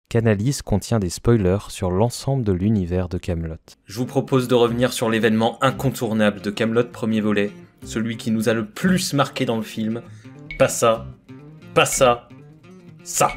Canalys contient des spoilers sur l'ensemble de l'univers de Kaamelott. Je vous propose de revenir sur l'événement incontournable de Kaamelott premier volet, celui qui nous a le plus marqué dans le film. Pas ça, pas ça, ça.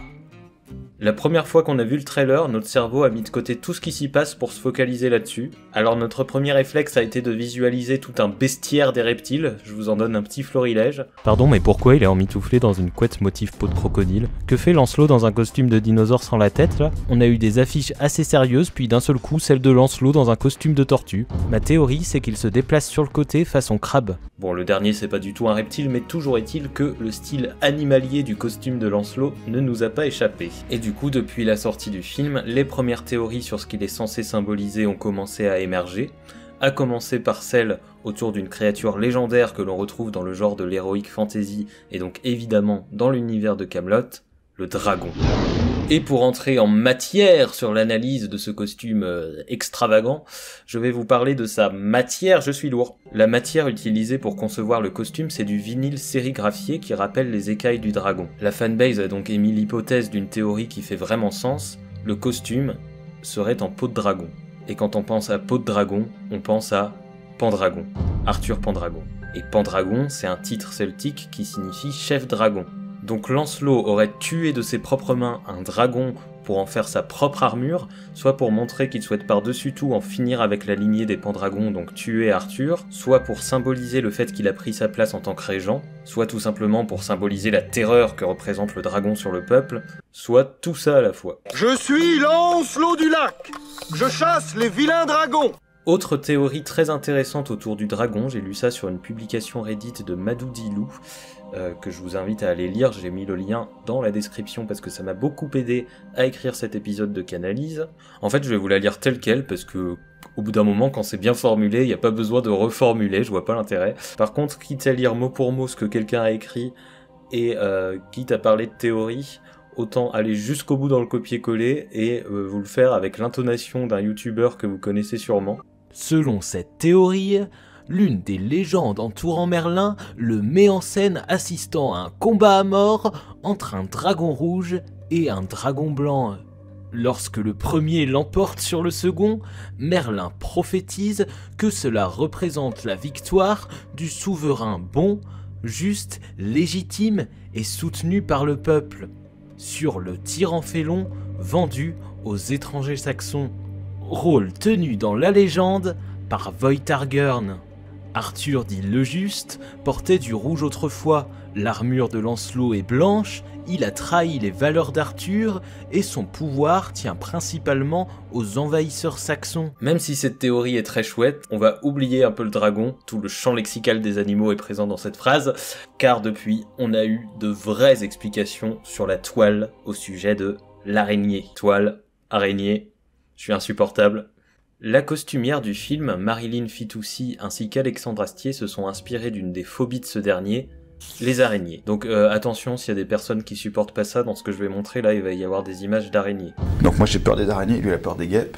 La première fois qu'on a vu le trailer, notre cerveau a mis de côté tout ce qui s'y passe pour se focaliser là-dessus. Alors notre premier réflexe a été de visualiser tout un bestiaire des reptiles, je vous en donne un petit florilège. Pardon, mais pourquoi il est emmitouflé dans une couette motif peau de crocodile? Que fait Lancelot dans un costume de dinosaure sans la tête là? On a eu des affiches assez sérieuses, puis d'un seul coup celle de Lancelot dans un costume de tortue. Ma théorie, c'est qu'il se déplace sur le côté façon crabe. Bon, le dernier c'est pas du tout un reptile, mais toujours est-il que le style animalier du costume de Lancelot ne nous a pas échappé. Et du coup, depuis la sortie du film, les premières théories sur ce qu'il est censé symboliser ont commencé à émerger, à commencer par celle autour d'une créature légendaire que l'on retrouve dans le genre de l'heroic fantasy, et donc évidemment dans l'univers de Kaamelott, le dragon. Et pour entrer en matière sur l'analyse de ce costume extravagant, je vais vous parler de sa matière, je suis lourd. La matière utilisée pour concevoir le costume, c'est du vinyle sérigraphié qui rappelle les écailles du dragon. La fanbase a donc émis l'hypothèse d'une théorie qui fait vraiment sens, le costume serait en peau de dragon. Et quand on pense à peau de dragon, on pense à Pendragon, Arthur Pendragon. Et Pendragon, c'est un titre celtique qui signifie chef dragon. Donc Lancelot aurait tué de ses propres mains un dragon pour en faire sa propre armure, soit pour montrer qu'il souhaite par-dessus tout en finir avec la lignée des Pendragons, donc tuer Arthur, soit pour symboliser le fait qu'il a pris sa place en tant que régent, soit tout simplement pour symboliser la terreur que représente le dragon sur le peuple, soit tout ça à la fois. Je suis Lancelot du lac. Je chasse les vilains dragons. Autre théorie très intéressante autour du dragon, j'ai lu ça sur une publication Reddit de Madoudilou, que je vous invite à aller lire, j'ai mis le lien dans la description parce que ça m'a beaucoup aidé à écrire cet épisode de Canalys. En fait, je vais vous la lire telle quelle parce que au bout d'un moment, quand c'est bien formulé, il n'y a pas besoin de reformuler, je vois pas l'intérêt. Par contre, quitte à lire mot pour mot ce que quelqu'un a écrit et quitte à parler de théorie, autant aller jusqu'au bout dans le copier-coller et vous le faire avec l'intonation d'un youtubeur que vous connaissez sûrement. Selon cette théorie, l'une des légendes entourant Merlin le met en scène assistant à un combat à mort entre un dragon rouge et un dragon blanc. Lorsque le premier l'emporte sur le second, Merlin prophétise que cela représente la victoire du souverain bon, juste, légitime et soutenu par le peuple, sur le tyran félon vendu aux étrangers saxons. Rôle tenu dans la légende par Voitargurn. Arthur dit le juste, portait du rouge autrefois, l'armure de Lancelot est blanche, il a trahi les valeurs d'Arthur et son pouvoir tient principalement aux envahisseurs saxons. Même si cette théorie est très chouette, on va oublier un peu le dragon, tout le champ lexical des animaux est présent dans cette phrase, car depuis on a eu de vraies explications sur la toile au sujet de l'araignée. Toile, araignée, je suis insupportable. La costumière du film, Marilyn Fitoussi ainsi qu'Alexandre Astier se sont inspirés d'une des phobies de ce dernier, les araignées. Donc attention, s'il y a des personnes qui supportent pas ça, dans ce que je vais montrer là, il va y avoir des images d'araignées. Donc moi j'ai peur des araignées, lui il a peur des guêpes.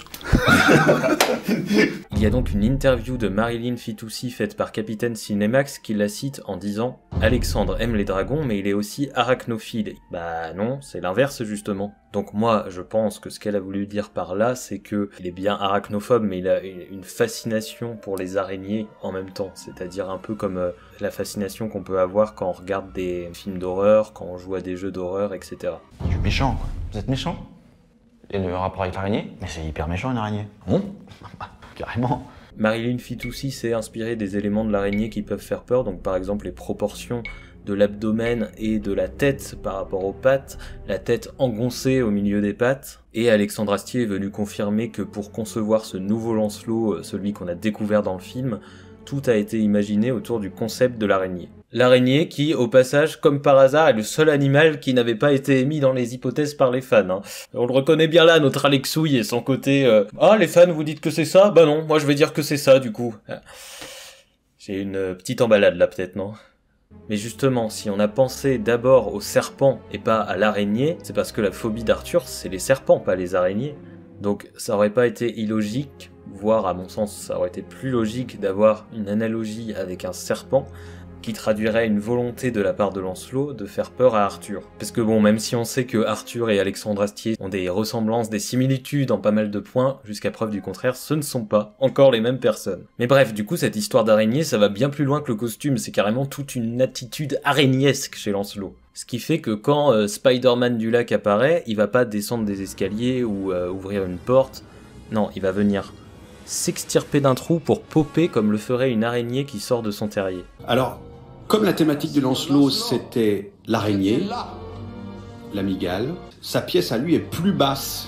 Il y a donc une interview de Marilyn Fitoussi faite par Capitaine Cinemax qui la cite en disant « Alexandre aime les dragons mais il est aussi arachnophile ». Bah non, c'est l'inverse justement. Donc moi je pense que ce qu'elle a voulu dire par là c'est que il est bien arachnophobe mais il a une fascination pour les araignées en même temps. C'est-à-dire un peu comme la fascination qu'on peut avoir quand on regarde des films d'horreur, quand on joue à des jeux d'horreur, etc. Je suis méchant quoi. Vous êtes méchant? Et le rapport avec l'araignée? Mais c'est hyper méchant une araignée. Carrément. Marilyn Fitoussi s'est inspirée des éléments de l'araignée qui peuvent faire peur, donc par exemple les proportions de l'abdomen et de la tête par rapport aux pattes, la tête engoncée au milieu des pattes. Et Alexandre Astier est venu confirmer que pour concevoir ce nouveau Lancelot, celui qu'on a découvert dans le film, tout a été imaginé autour du concept de l'araignée. L'araignée qui, au passage, comme par hasard, est le seul animal qui n'avait pas été émis dans les hypothèses par les fans. Hein. On le reconnaît bien là, notre Alexouille et son côté « Ah, les fans, vous dites que c'est ça? Bah non, moi je vais dire que c'est ça, du coup. » J'ai une petite emballade là, peut-être, non? Mais justement, si on a pensé d'abord au serpent et pas à l'araignée, c'est parce que la phobie d'Arthur, c'est les serpents, pas les araignées. Donc ça aurait pas été illogique, voire à mon sens, ça aurait été plus logique d'avoir une analogie avec un serpent, qui traduirait une volonté de la part de Lancelot de faire peur à Arthur. Parce que bon, même si on sait que Arthur et Alexandre Astier ont des ressemblances, des similitudes en pas mal de points, jusqu'à preuve du contraire, ce ne sont pas encore les mêmes personnes. Mais bref, du coup, cette histoire d'araignée, ça va bien plus loin que le costume, c'est carrément toute une attitude araignesque chez Lancelot. Ce qui fait que quand Spider-Man du lac apparaît, il va pas descendre des escaliers ou ouvrir une porte, non, il va venir s'extirper d'un trou pour popper comme le ferait une araignée qui sort de son terrier. Alors, comme la thématique de Lancelot, c'était l'araignée, l'amygale, sa pièce à lui est plus basse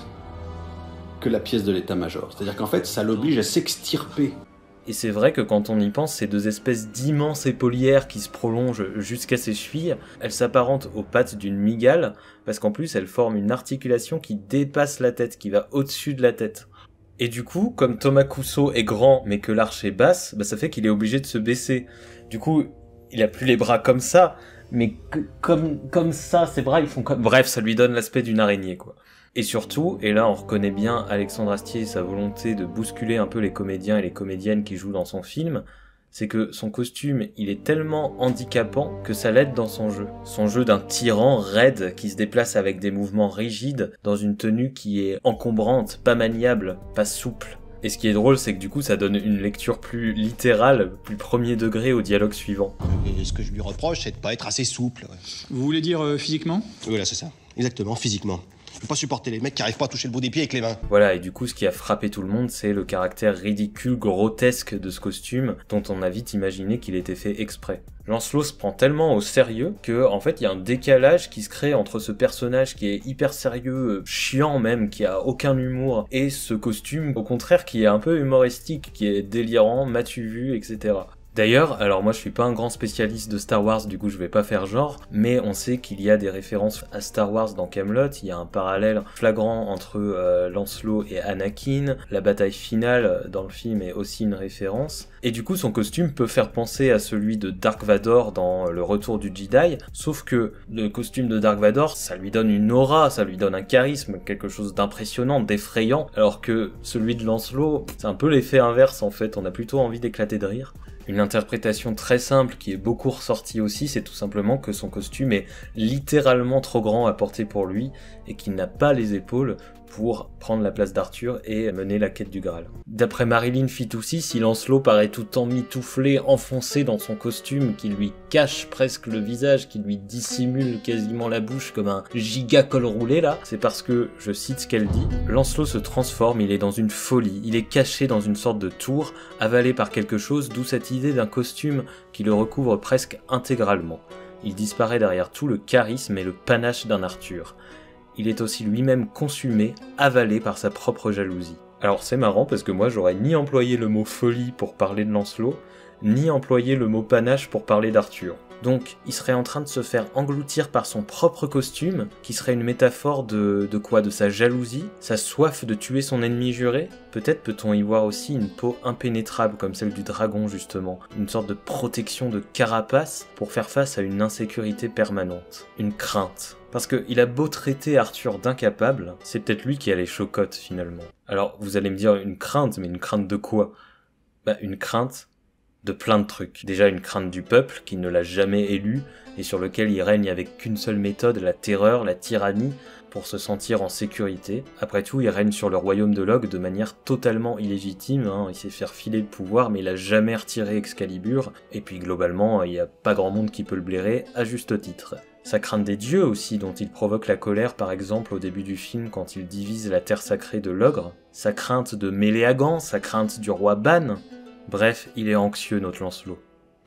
que la pièce de l'état-major. C'est-à-dire qu'en fait, ça l'oblige à s'extirper. Et c'est vrai que quand on y pense, ces deux espèces d'immenses épaulières qui se prolongent jusqu'à ses chevilles, elles s'apparentent aux pattes d'une mygale, parce qu'en plus, elles forment une articulation qui dépasse la tête, qui va au-dessus de la tête. Et du coup, comme Thomas Cousteau est grand mais que l'arche est basse, bah ça fait qu'il est obligé de se baisser. Du coup, il a plus les bras comme ça, mais comme ça, ses bras ils font comme... Bref, ça lui donne l'aspect d'une araignée, quoi. Et surtout, et là on reconnaît bien Alexandre Astier et sa volonté de bousculer un peu les comédiens et les comédiennes qui jouent dans son film, c'est que son costume, il est tellement handicapant que ça l'aide dans son jeu. Son jeu d'un tyran raide qui se déplace avec des mouvements rigides dans une tenue qui est encombrante, pas maniable, pas souple. Et ce qui est drôle, c'est que du coup, ça donne une lecture plus littérale, plus premier degré au dialogue suivant. Et ce que je lui reproche, c'est de pas être assez souple. Ouais. Vous voulez dire physiquement ? Voilà, c'est ça. Exactement, physiquement. Je peux pas supporter les mecs qui arrivent pas à toucher le bout des pieds avec les mains. Voilà, et du coup, ce qui a frappé tout le monde, c'est le caractère ridicule, grotesque de ce costume, dont on a vite imaginé qu'il était fait exprès. Lancelot se prend tellement au sérieux que, en fait, il y a un décalage qui se crée entre ce personnage qui est hyper sérieux, chiant même, qui a aucun humour, et ce costume, au contraire, qui est un peu humoristique, qui est délirant, m'as-tu vu, etc. D'ailleurs, alors moi je suis pas un grand spécialiste de Star Wars, du coup je vais pas faire genre, mais on sait qu'il y a des références à Star Wars dans Camelot, il y a un parallèle flagrant entre Lancelot et Anakin, la bataille finale dans le film est aussi une référence, et du coup son costume peut faire penser à celui de Dark Vador dans Le Retour du Jedi, sauf que le costume de Dark Vador, ça lui donne une aura, ça lui donne un charisme, quelque chose d'impressionnant, d'effrayant, alors que celui de Lancelot, c'est un peu l'effet inverse en fait, on a plutôt envie d'éclater de rire. Une interprétation très simple qui est beaucoup ressortie aussi, c'est tout simplement que son costume est littéralement trop grand à porter pour lui et qu'il n'a pas les épaules pour prendre la place d'Arthur et mener la quête du Graal. D'après Marilyn Fitoussi, si Lancelot paraît tout le temps mitouflé, enfoncé dans son costume qui lui cache presque le visage, qui lui dissimule quasiment la bouche comme un giga col roulé là, c'est parce que, je cite ce qu'elle dit, Lancelot se transforme, il est dans une folie, il est caché dans une sorte de tour, avalé par quelque chose, d'où cette idée d'un costume qui le recouvre presque intégralement. Il disparaît derrière tout le charisme et le panache d'un Arthur. Il est aussi lui-même consumé, avalé par sa propre jalousie. Alors c'est marrant parce que moi j'aurais ni employé le mot folie pour parler de Lancelot, ni employé le mot panache pour parler d'Arthur. Donc il serait en train de se faire engloutir par son propre costume, qui serait une métaphore de quoi ? De sa jalousie, sa soif de tuer son ennemi juré ? Peut-être peut-on y voir aussi une peau impénétrable comme celle du dragon justement, une sorte de protection de carapace pour faire face à une insécurité permanente, une crainte. Parce qu'il a beau traiter Arthur d'incapable, c'est peut-être lui qui a les chocottes finalement. Alors vous allez me dire une crainte, mais une crainte de quoi ? Bah une crainte de plein de trucs. Déjà une crainte du peuple qui ne l'a jamais élu et sur lequel il règne avec qu'une seule méthode, la terreur, la tyrannie, pour se sentir en sécurité. Après tout, il règne sur le royaume de Log de manière totalement illégitime, hein. Il s'est fait filer le pouvoir mais il a jamais retiré Excalibur, et puis globalement, il n'y a pas grand monde qui peut le blairer, à juste titre. Sa crainte des dieux aussi, dont il provoque la colère par exemple au début du film quand il divise la terre sacrée de l'ogre, sa crainte de Méléagant, sa crainte du roi Ban. Bref, il est anxieux notre Lancelot.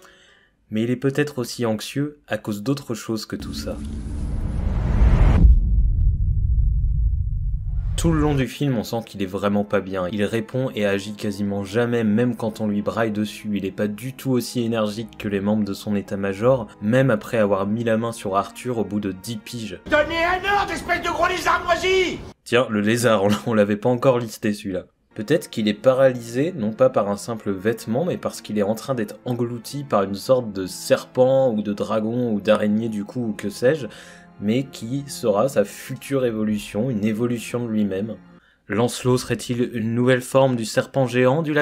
Mais il est peut-être aussi anxieux à cause d'autre chose que tout ça. Tout le long du film, on sent qu'il est vraiment pas bien. Il répond et agit quasiment jamais, même quand on lui braille dessus. Il est pas du tout aussi énergique que les membres de son état-major, même après avoir mis la main sur Arthur au bout de 10 piges. Donnez un ordre, espèce de gros lézard moisi! Tiens, le lézard, on l'avait pas encore listé celui-là. Peut-être qu'il est paralysé, non pas par un simple vêtement, mais parce qu'il est en train d'être englouti par une sorte de serpent, ou de dragon, ou d'araignée du coup, ou que sais-je, mais qui sera sa future évolution, une évolution de lui-même. Lancelot serait-il une nouvelle forme du serpent géant du lac de l'ombre ?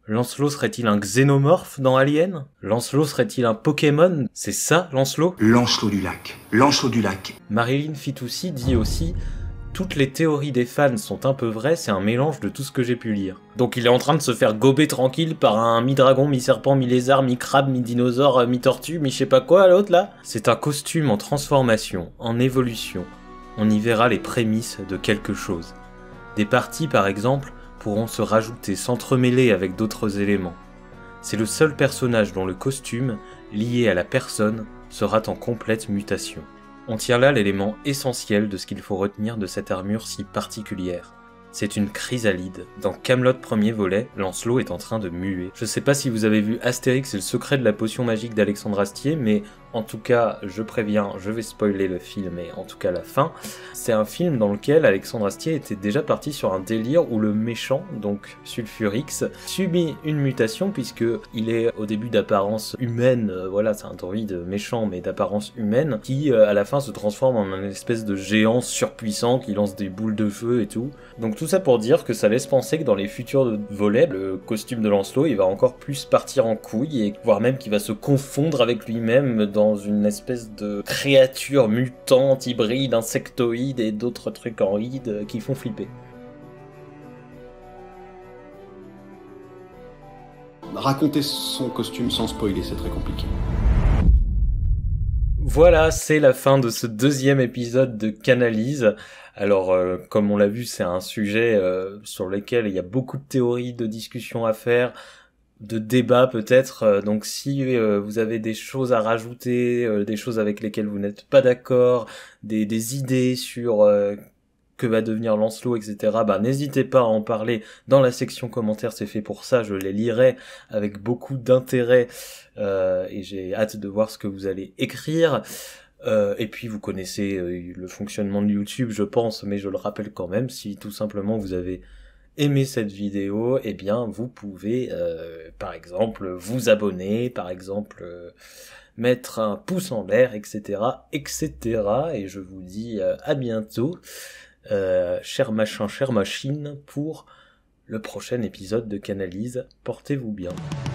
Lancelot serait-il un xénomorphe dans Alien? Lancelot serait-il un Pokémon? C'est ça, Lancelot? Lancelot du lac. Lancelot du lac. Marilyn Fitoussi dit aussi « Toutes les théories des fans sont un peu vraies, c'est un mélange de tout ce que j'ai pu lire. » Donc il est en train de se faire gober tranquille par un mi-dragon, mi-serpent, mi-lézard, mi-crabe, mi-dinosaure, mi-tortue, mi-je sais pas quoi l'autre là. C'est un costume en transformation, en évolution. On y verra les prémices de quelque chose. Des parties par exemple pourront se rajouter, s'entremêler avec d'autres éléments. C'est le seul personnage dont le costume, lié à la personne, sera en complète mutation. On tient là l'élément essentiel de ce qu'il faut retenir de cette armure si particulière. C'est une chrysalide. Dans Kaamelott premier volet, Lancelot est en train de muer. Je sais pas si vous avez vu Astérix et le secret de la potion magique d'Alexandre Astier, mais en tout cas, je préviens, je vais spoiler le film et en tout cas la fin. C'est un film dans lequel Alexandre Astier était déjà parti sur un délire où le méchant, donc Sulfurix, subit une mutation puisque il est au début d'apparence humaine, voilà, c'est un droïde méchant mais d'apparence humaine, qui à la fin se transforme en une espèce de géant surpuissant qui lance des boules de feu et tout. Donc tout ça pour dire que ça laisse penser que dans les futurs volets, le costume de Lancelot, il va encore plus partir en couille, et voire même qu'il va se confondre avec lui-même dans une espèce de créature mutante, hybride, insectoïde et d'autres trucs en ride qui font flipper. Raconter son costume sans spoiler, c'est très compliqué. Voilà, c'est la fin de ce deuxième épisode de Canalise. Alors, comme on l'a vu, c'est un sujet sur lequel il y a beaucoup de théories, de discussions à faire, de débats peut-être. Donc si vous avez des choses à rajouter, des choses avec lesquelles vous n'êtes pas d'accord, des idées sur que va devenir Lancelot, etc., bah n'hésitez pas à en parler dans la section commentaires, c'est fait pour ça, je les lirai avec beaucoup d'intérêt et j'ai hâte de voir ce que vous allez écrire. Et puis vous connaissez le fonctionnement de YouTube, je pense, mais je le rappelle quand même, si tout simplement vous avez aimé cette vidéo, eh bien vous pouvez par exemple vous abonner, par exemple mettre un pouce en l'air, etc., etc. Et je vous dis à bientôt, cher machin, chère machine, pour le prochain épisode de Canalise. Portez-vous bien.